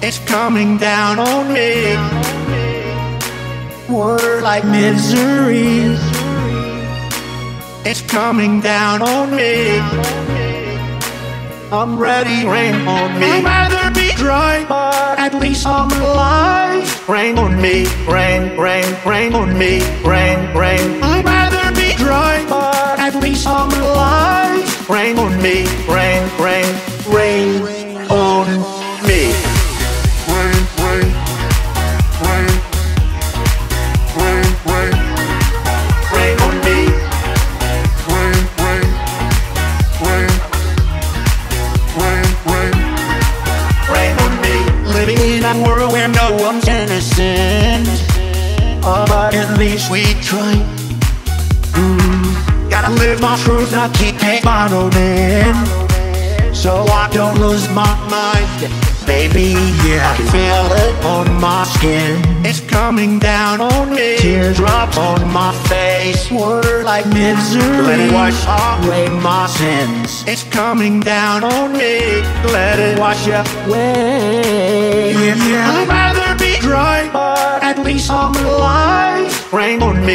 It's coming down on me. Word like misery. It's coming down on me. I'm ready, rain on me. I'd rather be dry, but at least I'm alive. Rain on me, rain, rain, rain on me, rain, rain. I'd rather be dry, but at least I'm alive. Rain on me, rain, rain, rain on me. Rain, rain, rain, rain, rain, rain on me. Rain, rain, rain, rain, rain, rain on me. Living in a world where no one's innocent, but at least we try. Gotta live my truth, not keep it bottled in, so I don't lose my mind. Baby, yeah, I can feel it on my skin. It's coming down on me. Teardrops on my face. Word like misery. Let it wash away my sins. It's coming down on me. Let it wash away. Yeah. I'd rather be dry, but at least I'm alive. Rain on me.